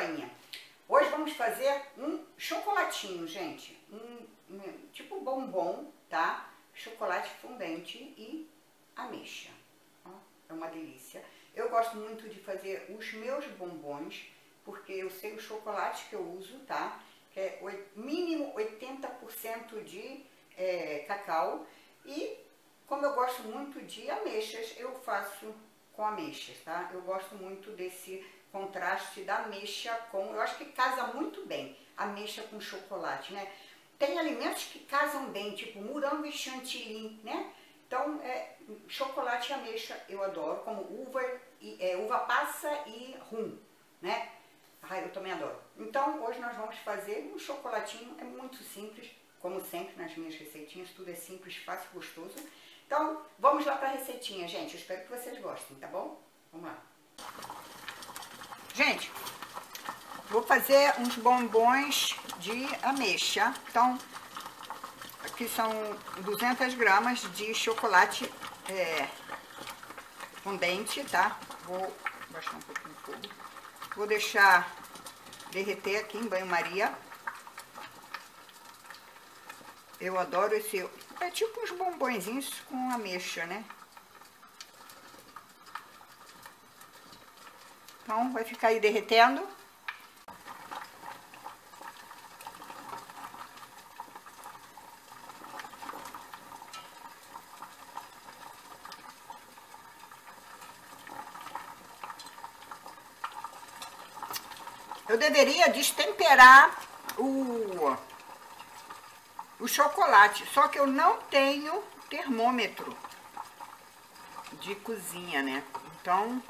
joinha. Hoje vamos fazer um chocolatinho, gente. Tipo bombom, tá? Chocolate fondente e ameixa. Ó, é uma delícia. Eu gosto muito de fazer os meus bombons, porque eu sei o chocolate que eu uso, tá? Que é mínimo 80% de cacau. E como eu gosto muito de ameixas, eu faço com ameixas, tá? Eu gosto muito desse contraste da ameixa com... Eu acho que casa muito bem ameixa com chocolate, né? Tem alimentos que casam bem, tipo morango e chantilly, né? Então, chocolate e ameixa eu adoro, como uva passa e rum, né? Ah, eu também adoro. Então, hoje nós vamos fazer um chocolatinho, é muito simples, como sempre nas minhas receitinhas, tudo é simples, fácil, gostoso. Então, vamos lá para a receitinha, gente. Eu espero que vocês gostem, tá bom? Vamos lá. Gente, vou fazer uns bombons de ameixa. Então, aqui são 200 gramas de chocolate fondente, tá? Vou baixar um pouquinho o fogo. Vou deixar derreter aqui em banho-maria. Eu adoro esse... É tipo uns bombonzinhos com ameixa, né? Então, vai ficar aí derretendo. Eu deveria destemperar o chocolate, só que eu não tenho termômetro de cozinha, né? Então,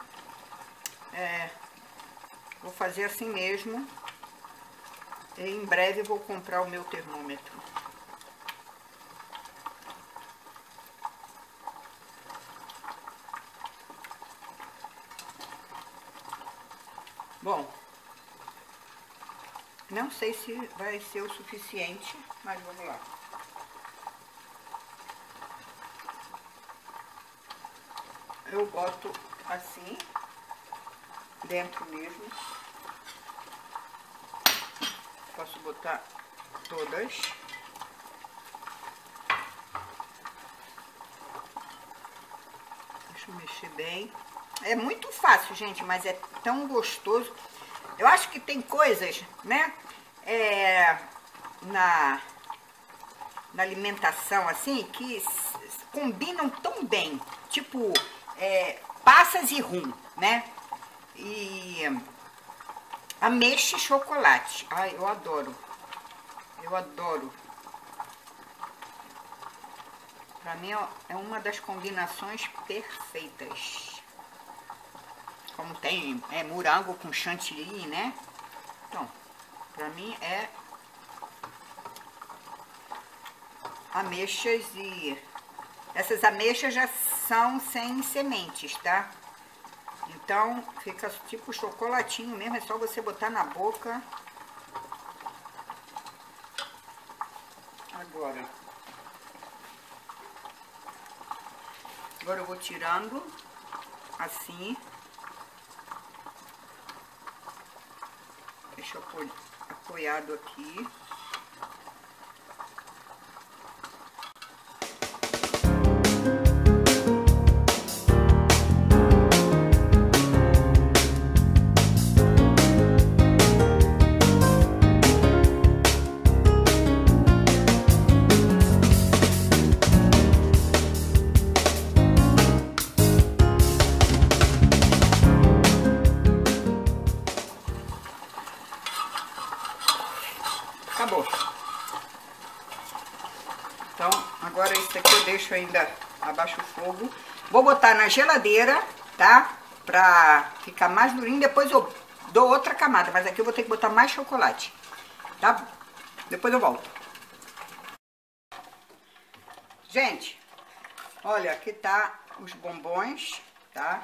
vou fazer assim mesmo. E em breve vou comprar o meu termômetro. Bom, não sei se vai ser o suficiente, mas vamos lá. Eu boto assim, dentro mesmo. Posso botar todas. Deixa eu mexer bem. É muito fácil, gente, mas é tão gostoso. Eu acho que tem coisas, né, na alimentação, assim, que combinam tão bem. Tipo, passas e rum, né? E ameixa e chocolate. Ai, eu adoro. Eu adoro. Pra mim é uma das combinações perfeitas. Como tem morango com chantilly, né? Então, pra mim é ameixas e... Essas ameixas já são sem sementes, tá? Então, fica tipo chocolatinho mesmo, é só você botar na boca. Agora eu vou tirando assim. Deixa eu pôr apoiado aqui. Acabou. Então, agora isso aqui eu deixo ainda abaixo o fogo. Vou botar na geladeira, tá? Pra ficar mais durinho. Depois eu dou outra camada, mas aqui eu vou ter que botar mais chocolate, tá? Depois eu volto. Gente, olha, aqui tá os bombons, tá?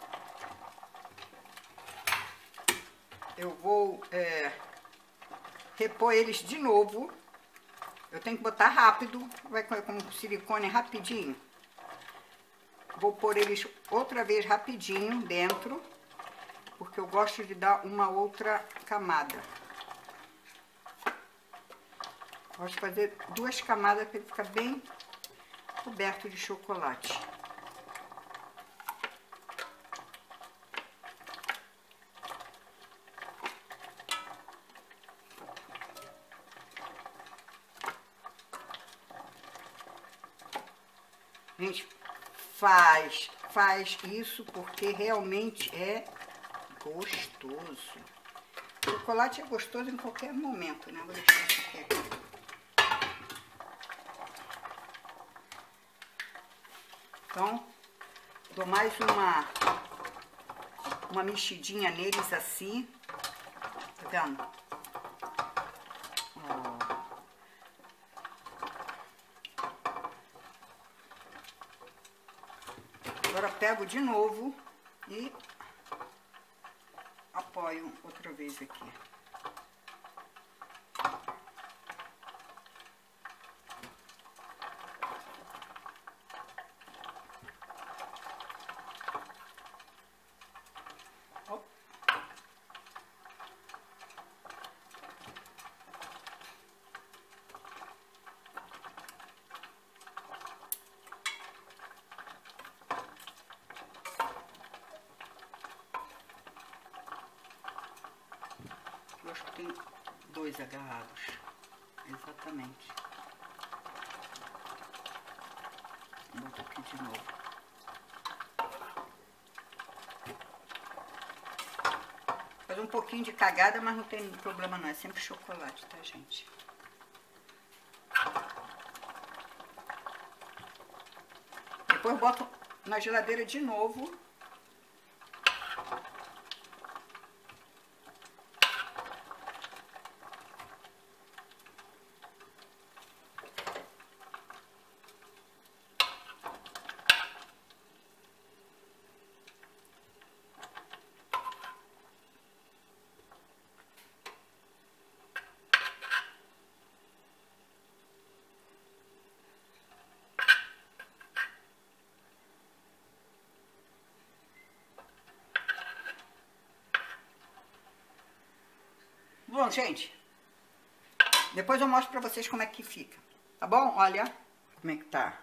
Eu vou repor eles de novo. Eu tenho que botar rápido, vai com silicone rapidinho. Vou pôr eles outra vez rapidinho dentro. porque eu gosto de dar uma outra camada. Gosto de fazer 2 camadas para ele ficar bem coberto de chocolate. Gente, faz isso porque realmente é gostoso. O chocolate é gostoso em qualquer momento, né? Vou deixar isso aqui. Então, dou mais uma mexidinha neles assim. Tá vendo? Ó. Agora pego de novo e apoio outra vez aqui. Eu acho que tem 2 agarrados. Exatamente. Boto aqui de novo. Faz um pouquinho de cagada, mas não tem problema não. É sempre chocolate, tá, gente? Depois boto na geladeira de novo. Bom, gente, depois eu mostro pra vocês como é que fica, tá bom? Olha como é que tá.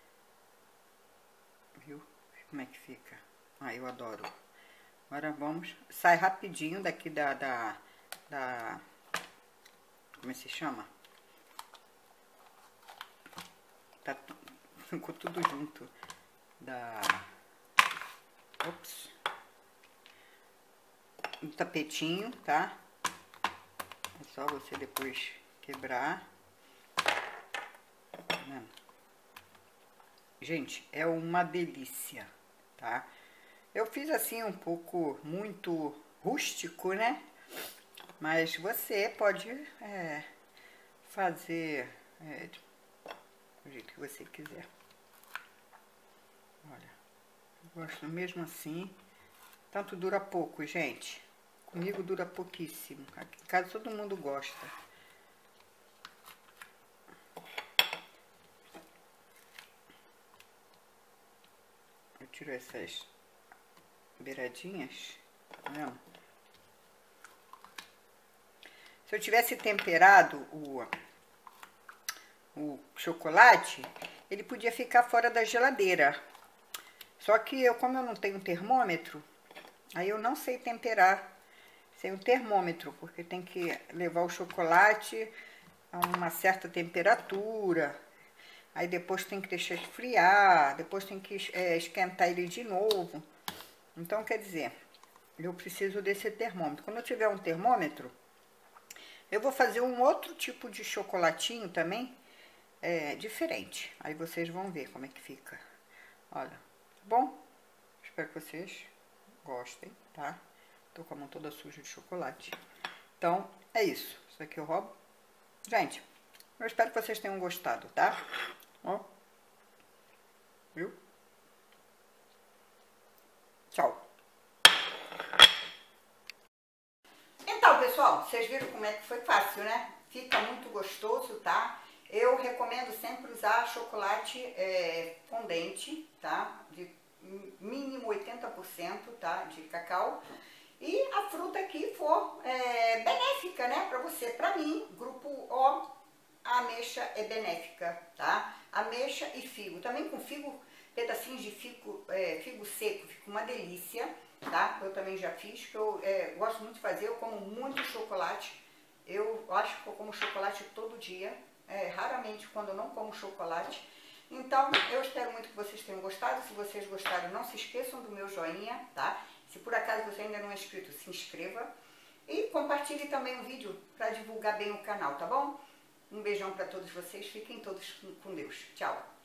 Viu? Como é que fica. Ah, eu adoro. Agora vamos... Sai rapidinho daqui da como é que se chama? Tá, ficou tudo junto. Ops. Um tapetinho, tá? É só você depois quebrar. Tá vendo? Gente, é uma delícia, tá? Eu fiz assim um pouco muito rústico, né? Mas você pode fazer do jeito que você quiser. Olha, eu gosto mesmo assim. Tanto dura pouco, gente. Comigo dura pouquíssimo. Aqui em casa todo mundo gosta. Eu tiro essas beiradinhas, tá vendo? Se eu tivesse temperado o chocolate, ele podia ficar fora da geladeira. Só que como eu não tenho termômetro, aí eu não sei temperar sem o termômetro, porque tem que levar o chocolate a uma certa temperatura, aí depois tem que deixar esfriar, depois tem que esquentar ele de novo. Então, quer dizer, eu preciso desse termômetro. Quando eu tiver um termômetro, eu vou fazer um outro tipo de chocolatinho também, diferente. Aí vocês vão ver como é que fica. Olha, tá bom? Espero que vocês gostem, tá? Tô com a mão toda suja de chocolate. Então, é isso. Isso aqui eu roubo. Gente, eu espero que vocês tenham gostado, tá? Ó. Viu? Tchau. Então, pessoal, vocês viram como é que foi fácil, né? Fica muito gostoso, tá? Eu recomendo sempre usar chocolate fondente, tá? De mínimo 80%, tá? De cacau. e a fruta que for benéfica, né, para você. Para mim, grupo O, a ameixa é benéfica, tá? Ameixa e figo. Também com figo, pedacinhos de figo, figo seco, fica uma delícia, tá? Eu também já fiz, que eu gosto muito de fazer, eu como muito chocolate. Eu acho que eu como chocolate todo dia, raramente quando eu não como chocolate. Então, eu espero muito que vocês tenham gostado. Se vocês gostaram, não se esqueçam do meu joinha, tá? Se por acaso você ainda não é inscrito, se inscreva. E compartilhe também o vídeo para divulgar bem o canal, tá bom? Um beijão para todos vocês. Fiquem todos com Deus. Tchau.